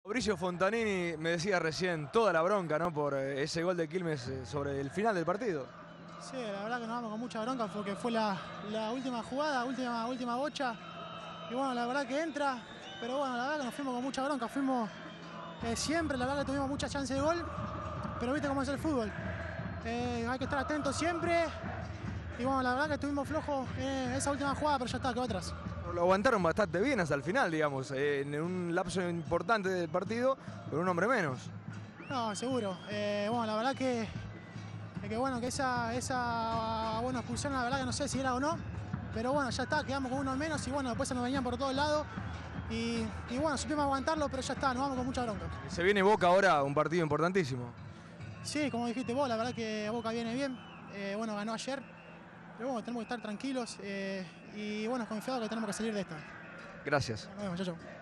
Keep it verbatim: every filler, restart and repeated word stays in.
Mauricio Fontanini me decía recién toda la bronca, ¿no? Por eh, ese gol de Quilmes eh, sobre el final del partido. Sí, la verdad que nos vamos con mucha bronca porque fue la, la última jugada, última, última bocha. Y bueno, la verdad que entra, pero bueno, la verdad que nos fuimos con mucha bronca. Fuimos eh, siempre, la verdad que tuvimos muchas chances de gol, pero viste cómo es el fútbol. Eh, hay que estar atentos siempre. Y bueno, la verdad que estuvimos flojos en esa última jugada, pero ya está, que otras. Lo aguantaron bastante bien hasta el final, digamos, eh, en un lapso importante del partido, pero un hombre menos. No, seguro. Eh, bueno, la verdad que, que bueno, que esa, esa bueno, expulsión, la verdad que no sé si era o no, pero bueno, ya está, quedamos con uno menos y bueno, después se nos venían por todos lados y, y bueno, supimos aguantarlo, pero ya está, nos vamos con mucha bronca. Se viene Boca ahora, un partido importantísimo. Sí, como dijiste vos, la verdad que Boca viene bien, eh, bueno, ganó ayer, pero bueno, tenemos que estar tranquilos eh, y bueno, confiados que tenemos que salir de esta. Gracias. Nos vemos, chau, chau.